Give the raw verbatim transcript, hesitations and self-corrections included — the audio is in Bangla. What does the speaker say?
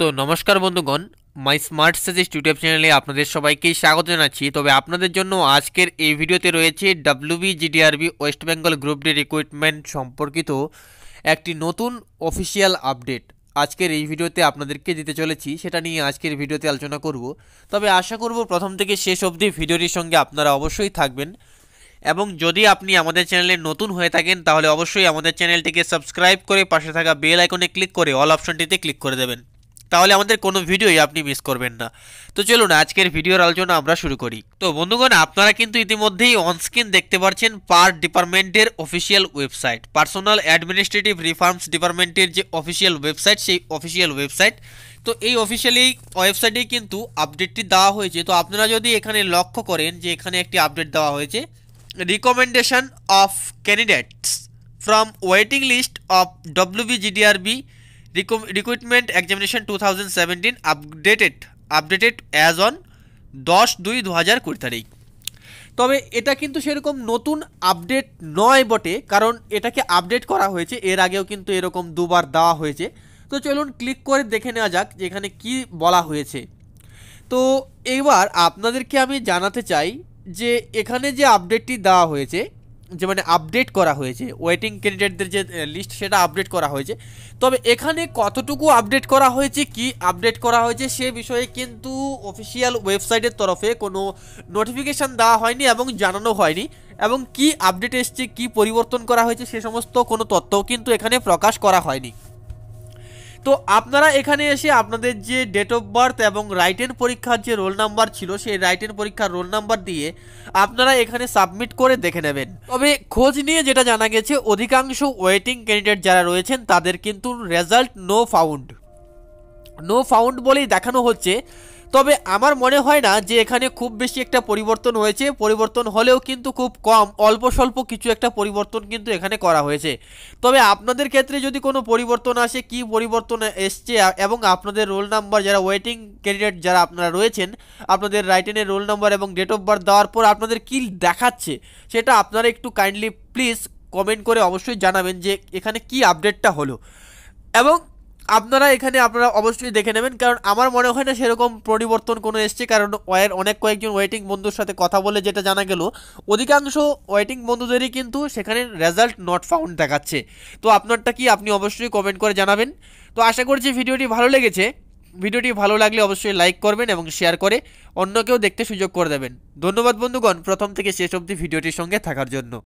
তো নমস্কার বন্ধুগণ, মাই স্মার্ট সাজেস্ট ইউটিউব চ্যানেলে আপনাদের সবাইকেই স্বাগত জানাচ্ছি। তবে আপনাদের জন্য আজকের এই ভিডিওতে রয়েছে WBGDRB West Bengal group D recruitment সম্পর্কিত একটি নতুন অফিসিয়াল আপডেট। আজকের এই ভিডিওতে আপনাদেরকে দিতে চলেছি, সেটা নিয়ে আজকের ভিডিওতে আলোচনা করব। তবে আশা করব প্রথম থেকে শেষ অবধি ভিডিওটির সঙ্গে আপনারা অবশ্যই থাকবেন, এবং যদি আপনি আমাদের চ্যানেলে নতুন হয়ে থাকেন তাহলে অবশ্যই আমাদের চ্যানেলটিকে সাবস্ক্রাইব করে পাশে থাকা বেল আইকনে ক্লিক করে অল অপশনটিতে ক্লিক করে দেবেন, তাহলে আমাদের কোনো ভিডিওই আপনি মিস করবেন না। তো চলুন আজকের ভিডিওর আলোচনা আমরা শুরু করি। তো বন্ধুগণ, আপনারা কিন্তু ইতিমধ্যেই অনস্ক্রিন দেখতে পাচ্ছেন পার ডিপার্টমেন্টের official website, personal administrative reforms ডিপার্টমেন্টের যে অফিসিয়াল ওয়েবসাইট, সেই অফিসিয়াল ওয়েবসাইট। তো এই অফিসিয়াল এই ওয়েবসাইটেই কিন্তু আপডেটটি দেওয়া হয়েছে। তো আপনারা যদি এখানে লক্ষ্য করেন যে এখানে একটি আপডেট দেওয়া হয়েছে, recommendation of candidates from waiting list of WBGDRB recruitment examination two thousand seventeen updated updated as on দশ দুই দু হাজার কুড়ি তারিখ। তবে এটা কিন্তু সেরকম নতুন আপডেট নয় বটে, কারণ এটাকে আপডেট করা হয়েছে, এর আগেও কিন্তু এরকম দুবার দেওয়া হয়েছে। তো চলুন ক্লিক করে দেখে নেওয়া যাক যে এখানে কী বলা হয়েছে। তো এবার আপনাদেরকে আমি জানাতে চাই যে এখানে যে আপডেটটি দেওয়া হয়েছে, যে মানে আপডেট করা হয়েছে ওয়েটিং ক্যান্ডিডেটদের যে লিস্ট, সেটা আপডেট করা হয়েছে। তবে এখানে কতটুকু আপডেট করা হয়েছে, কি আপডেট করা হয়েছে সে বিষয়ে কিন্তু অফিসিয়াল ওয়েবসাইটের তরফে কোনো নোটিফিকেশান দেওয়া হয়নি এবং জানানো হয়নি, এবং কি আপডেট এসছে, কি পরিবর্তন করা হয়েছে সে সমস্ত কোনো তথ্যও কিন্তু এখানে প্রকাশ করা হয়নি। তো আপনারা এখানে এসে আপনাদের যে ডেট অফ বার্থ এবং রাইটেন পরীক্ষার যে রোল নাম্বার ছিল, সেই রাইটেন পরীক্ষার রোল নাম্বার দিয়ে আপনারা এখানে সাবমিট করে দেখে নেবেন। তবে খোঁজ নিয়ে যেটা জানা গেছে, অধিকাংশ ওয়েটিং ক্যান্ডিডেট যারা রয়েছেন তাদের কিন্তু result no found no found বলেই দেখানো হচ্ছে। তবে আমার মনে হয় না যে এখানে খুব বেশি একটা পরিবর্তন হয়েছে, পরিবর্তন হলেও কিন্তু খুব কম, অল্প স্বল্প কিছু একটা পরিবর্তন কিন্তু এখানে করা হয়েছে। তবে আপনাদের ক্ষেত্রে যদি কোনো পরিবর্তন আসে, কি পরিবর্তন এসছে এবং আপনাদের রোল নাম্বার, যারা ওয়েটিং ক্যান্ডিডেট যারা আপনারা রয়েছেন, আপনাদের রাইটেনের রোল নাম্বার এবং ডেট অফ বার্থ দেওয়ার পর আপনাদের কি দেখাচ্ছে, সেটা আপনারা একটু কাইন্ডলি প্লিজ কমেন্ট করে অবশ্যই জানাবেন যে এখানে কি আপডেটটা হলো। এবং আপনারা এখানে আপনারা অবশ্যই দেখে নেবেন, কারণ আমার মনে হয় না সেরকম পরিবর্তন কোনো এসছে। কারণ ওয়ের অনেক কয়েকজন ওয়েটিং বন্ধুর সাথে কথা বলে যেটা জানা গেল, অধিকাংশ ওয়েটিং বন্ধুদেরই কিন্তু সেখানে রেজাল্ট নট ফাউন্ড দেখাচ্ছে। তো আপনারটা কি, আপনি অবশ্যই কমেন্ট করে জানাবেন। তো আশা করছি ভিডিওটি ভালো লেগেছে। ভিডিওটি ভালো লাগলে অবশ্যই লাইক করবেন এবং শেয়ার করে অন্যকেও দেখতে সুযোগ করে দেবেন। ধন্যবাদ বন্ধুগণ, প্রথম থেকে শেষ অবধি ভিডিওটির সঙ্গে থাকার জন্য।